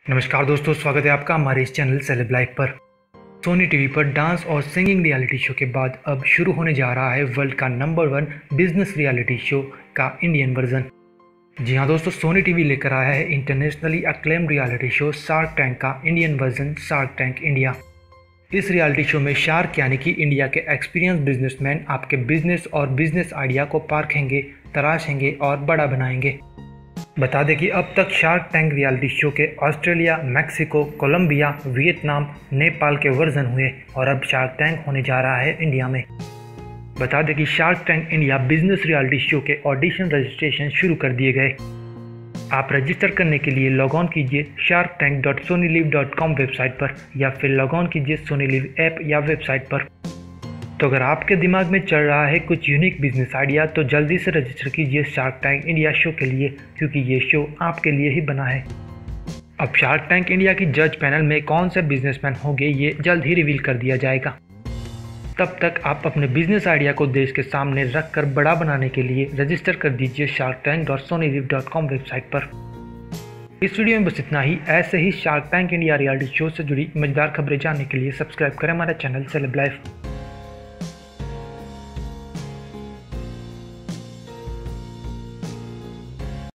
नमस्कार दोस्तों, स्वागत है आपका हमारे इस चैनल सेलेब लाइफ पर। सोनी टीवी पर डांस और सिंगिंग रियलिटी शो के बाद अब शुरू होने जा रहा है वर्ल्ड का नंबर 1 बिजनेस रियलिटी शो का इंडियन वर्जन। जी हाँ दोस्तों, सोनी टीवी लेकर आया है internationally acclaimed reality show Shark Tank का Indian version Shark Tank India. इस रियलिटी शो में शार्क यानी कि इंडिया के एक्सपीरियंस बिजनेसमैन आपके बिजनेस और बिजनेस आइडिया को पारखेंगे, तराशेंगे और बड़ा बनाएंगे। बता दें कि अब तक शार्क टैंक रियलिटी शो के Australia, Mexico, Colombia, Vietnam, Nepal के वर्जन हुए और अब शार्क टैंक होने जा रहा है इंडिया में। बता दें कि Shark Tank India business reality show के ऑडिशन रजिस्ट्रेशन शुरू कर दिए गए। आप रजिस्टर करने के लिए लॉग ऑन कीजिए sharktank.sonyliv.com वेबसाइट पर या फिर लॉग ऑन कीजिए सोनी लिव ऐप या वेबसाइट पर। तो अगर आपके दिमाग में चल रहा है कुछ यूनिक बिजनेस आइडिया तो जल्दी से रजिस्टर कीजिए शार्क टैंक इंडिया शो के लिए, क्योंकि ये शो आपके लिए ही बना है। अब शार्क टैंक इंडिया की जज पैनल में कौन से बिजनेसमैन होंगे ये जल्द ही रिवील कर दिया जाएगा। तब तक आप अपने बिजनेस आइडिया को देश के सामने रखकर बड़ा बनाने के लिए रजिस्टर कर दीजिए sharktank.sonyliv.com वेबसाइट पर। इस वीडियो में बस इतना ही। ऐसे ही Shark Tank India reality show से जुड़ी मजेदार खबरें जानने के लिए सब्सक्राइब करें हमारा चैनल सेलेब लाइफ।